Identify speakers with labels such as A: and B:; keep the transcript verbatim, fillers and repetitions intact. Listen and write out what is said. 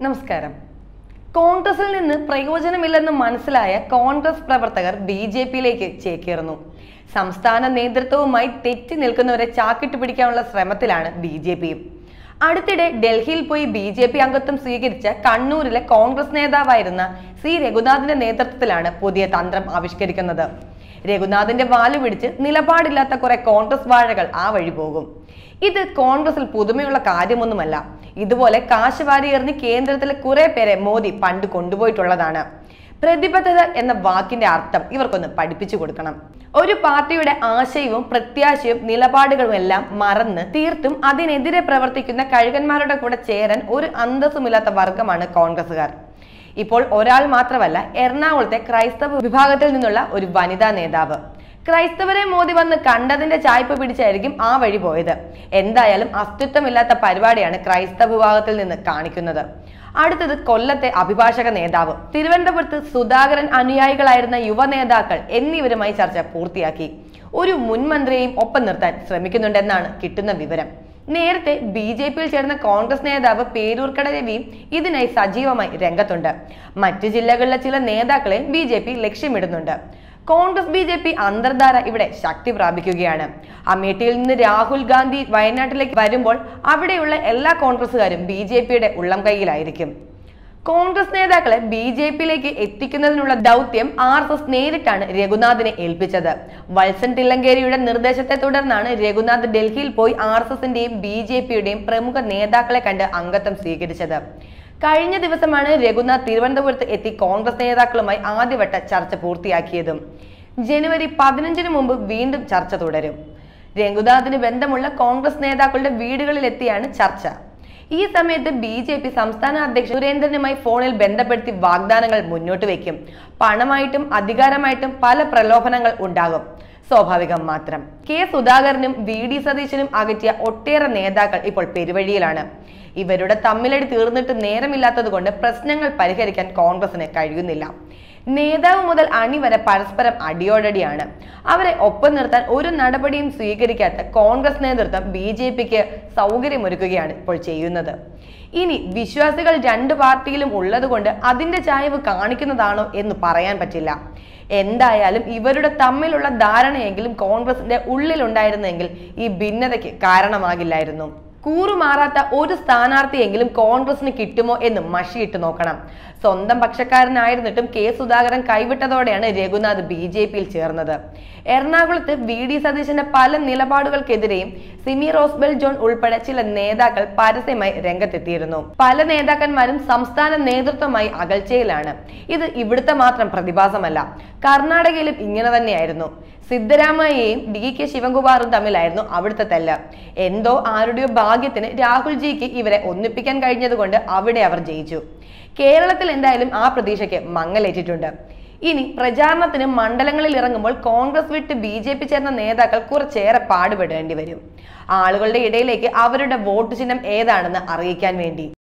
A: നമസ്കാരം. കോൺഗ്രസിൽ നിന്ന് പ്രയോജനമില്ലെന്ന് മനസ്സിലായ കോൺഗ്രസ് പ്രവർത്തകർ ബി ജെ പിയിലേക്ക് ചേക്കേറുന്നു. സംസ്ഥാന നേതൃത്വവുമായി തെറ്റി നിൽക്കുന്നവരെ ചാക്കിട്ട് പിടിക്കാനുള്ള ശ്രമത്തിലാണ് ബി ജെ പിയും. അടുത്തിടെ ഡൽഹിയിൽ പോയി ബി ജെ പി അംഗത്വം സ്വീകരിച്ച കണ്ണൂരിലെ കോൺഗ്രസ് നേതാവായിരുന്ന സി രഘുനാഥിന്റെ നേതൃത്വത്തിലാണ് പുതിയ തന്ത്രം ആവിഷ്കരിക്കുന്നത്. രഘുനാഥിന്റെ വാല് പിടിച്ച് നിലപാടില്ലാത്ത കുറെ കോൺഗ്രസ് വാഴകൾ ആ വഴി പോകും. ഇത് കോൺഗ്രസിൽ പുതുമയുള്ള കാര്യമൊന്നുമല്ല. ഇതുപോലെ കാശ് വാരി എറിഞ്ഞ് കേന്ദ്രത്തിലെ കുറെ പേരെ മോദി പണ്ട് കൊണ്ടുപോയിട്ടുള്ളതാണ്. പ്രതിബദ്ധത എന്ന വാക്കിന്റെ അർത്ഥം ഇവർക്കൊന്ന് പഠിപ്പിച്ചു കൊടുക്കണം. ഒരു പാർട്ടിയുടെ ആശയവും പ്രത്യാശയും നിലപാടുകളും എല്ലാം മറന്ന് തീർത്തും അതിനെതിരെ പ്രവർത്തിക്കുന്ന കഴുകന്മാരുടെ കൂടെ ചേരാൻ ഒരു അന്തസ്സുമില്ലാത്ത വർഗമാണ് കോൺഗ്രസുകാർ. ഇപ്പോൾ ഒരാൾ മാത്രമല്ല, എറണാകുളത്തെ ക്രൈസ്തവ വിഭാഗത്തിൽ നിന്നുള്ള ഒരു വനിതാ നേതാവ്. ക്രൈസ്തവരെ മോദി വന്ന് കണ്ടതിന്റെ ചായ്പ പിടിച്ചായിരിക്കും ആ വഴി പോയത്. എന്തായാലും അസ്തിത്വമില്ലാത്ത പരിപാടിയാണ് ക്രൈസ്തവ വിഭാഗത്തിൽ നിന്ന് കാണിക്കുന്നത്. അടുത്തത് കൊല്ലത്തെ അഭിഭാഷക നേതാവ്. തിരുവനന്തപുരത്ത് സുധാകരൻ അനുയായികളായിരുന്ന യുവ നേതാക്കൾ എന്നിവരുമായി ചർച്ച പൂർത്തിയാക്കി. ഒരു മുൻ മന്ത്രിയെയും ഒപ്പം നിർത്താൻ ശ്രമിക്കുന്നുണ്ടെന്നാണ് കിട്ടുന്ന വിവരം. നേരത്തെ ബി ജെ പിയിൽ ചേർന്ന കോൺഗ്രസ് നേതാവ് പേരൂർക്കട രവിയും ഇതിനായി സജീവമായി രംഗത്തുണ്ട്. മറ്റു ജില്ലകളിലെ ചില നേതാക്കളെ ബി ജെ പി ലക്ഷ്യമിടുന്നുണ്ട്. കോൺഗ്രസ് ബി ജെ പി അന്തർധാര ഇവിടെ ശക്തി പ്രാപിക്കുകയാണ്. അമേഠിയിൽ നിന്ന് രാഹുൽ ഗാന്ധി വയനാട്ടിലേക്ക് വരുമ്പോൾ അവിടെയുള്ള എല്ലാ കോൺഗ്രസുകാരും ബി ജെ പിയുടെ ഉള്ളം കൈയിലായിരിക്കും. കോൺഗ്രസ് നേതാക്കളെ ബി ജെ പിയിലേക്ക് എത്തിക്കുന്നതിനുള്ള ദൗത്യം ആർ എസ് എസ് നേരിട്ടാണ് രഘുനാഥിനെ ഏൽപ്പിച്ചത്. വത്സൻ തില്ലങ്കേരിയുടെ നിർദ്ദേശത്തെ തുടർന്നാണ് രഘുനാഥ് ഡൽഹിയിൽ പോയി ആർ എസ് എസിന്റെയും ബി ജെ പിയുടെയും പ്രമുഖ നേതാക്കളെ കണ്ട് അംഗത്വം സ്വീകരിച്ചത്. കഴിഞ്ഞ ദിവസമാണ് രഘുനാഥ് തിരുവനന്തപുരത്ത് എത്തി കോൺഗ്രസ് നേതാക്കളുമായി ആദ്യവട്ട ചർച്ച പൂർത്തിയാക്കിയതും. ജനുവരി പതിനഞ്ചിന് മുമ്പ് വീണ്ടും ചർച്ച തുടരും. രഘുനാഥിന് ബന്ധമുള്ള കോൺഗ്രസ് നേതാക്കളുടെ വീടുകളിലെത്തിയാണ് ചർച്ച. ഈ സമയത്ത് ബി ജെ പി സംസ്ഥാന അധ്യക്ഷൻ സുരേന്ദ്രനുമായി ഫോണിൽ ബന്ധപ്പെടുത്തി വാഗ്ദാനങ്ങൾ മുന്നോട്ട് വയ്ക്കും. പണമായിട്ടും അധികാരമായിട്ടും പല പ്രലോഭനങ്ങൾ ഉണ്ടാകും. സ്വാഭാവികം മാത്രം. കെ സുധാകരനും വി ഡി സതീശനും അകറ്റിയ ഒട്ടേറെ നേതാക്കൾ ഇപ്പോൾ പെരുവഴിയിലാണ്. ഇവരുടെ തമ്മിലടി തീർന്നിട്ട് നേരമില്ലാത്തത് കൊണ്ട് പ്രശ്നങ്ങൾ പരിഹരിക്കാൻ കോൺഗ്രസിന് കഴിയുന്നില്ല. നേതാവ് മുതൽ അണി വരെ പരസ്പരം അടിയോടടിയാണ്. അവരെ ഒപ്പം നിർത്താൻ ഒരു നടപടിയും സ്വീകരിക്കാത്ത കോൺഗ്രസ് നേതൃത്വം ബി ജെ പിക്ക് സൗകര്യമൊരുക്കുകയാണ് ഇപ്പോൾ ചെയ്യുന്നത്. ഇനി വിശ്വാസികൾ രണ്ട് പാർട്ടിയിലും ഉള്ളത് കൊണ്ട് അതിന്റെ ചായ്വ് കാണിക്കുന്നതാണോ എന്ന് പറയാൻ പറ്റില്ല. എന്തായാലും ഇവരുടെ തമ്മിലുള്ള ധാരണയെങ്കിലും കോൺഗ്രസിന്റെ ഉള്ളിലുണ്ടായിരുന്നെങ്കിൽ ഈ ഭിന്നതയ്ക്ക് കാരണമാകില്ലായിരുന്നു. കൂറുമാറാത്ത ഒരു സ്ഥാനാർത്ഥിയെങ്കിലും കോൺഗ്രസിന് കിട്ടുമോ എന്ന് മഷിയിട്ട് നോക്കണം. സ്വന്തം പക്ഷക്കാരനായിരുന്നിട്ടും കെ സുധാകരൻ കൈവിട്ടതോടെയാണ് രഘുനാഥ് ബി ജെ പിയിൽ ചേർന്നത്. എറണാകുളത്ത് വി ഡി സതീശന്റെ പല നിലപാടുകൾക്കെതിരെയും സിമി റോസ്ബെൽ ജോൺ ഉൾപ്പെടെ ചില നേതാക്കൾ പരസ്യമായി രംഗത്തെത്തിയിരുന്നു. പല നേതാക്കന്മാരും സംസ്ഥാന നേതൃത്വമായി അകൽച്ചയിലാണ്. ഇത് ഇവിടുത്തെ മാത്രം പ്രതിഭാസമല്ല. കർണാടകയിലും ഇങ്ങനെ തന്നെയായിരുന്നു. സിദ്ധരാമയ്യയും ഡി കെ ശിവകുമാറും തമ്മിലായിരുന്നു അവിടുത്തെ തല്ല്. എന്തോ ആരുടെയോ ഭാഗ്യത്തിന് രാഹുൽജിക്ക് ഇവരെ ഒന്നിപ്പിക്കാൻ കഴിഞ്ഞത് കൊണ്ട് അവിടെ അവർ ജയിച്ചു. കേരളത്തിൽ എന്തായാലും ആ പ്രതീക്ഷയ്ക്ക് മങ്ങലേറ്റിട്ടുണ്ട്. ഇനി പ്രചാരണത്തിന് മണ്ഡലങ്ങളിൽ ഇറങ്ങുമ്പോൾ കോൺഗ്രസ് വിട്ട് ബി ജെ പി ചേർന്ന നേതാക്കൾ കുറച്ചേറെ പാടുപെടേണ്ടി വരും. ആളുകളുടെ ഇടയിലേക്ക് അവരുടെ വോട്ട് ചിഹ്നം ഏതാണെന്ന് അറിയിക്കാൻ വേണ്ടി.